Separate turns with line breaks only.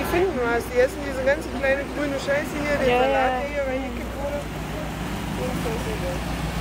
finden was. Die essen diese ganze kleine grüne Scheiße hier, den
Ja,
Salat,
ja.
der hier reingekippt wurde. Unfassbar.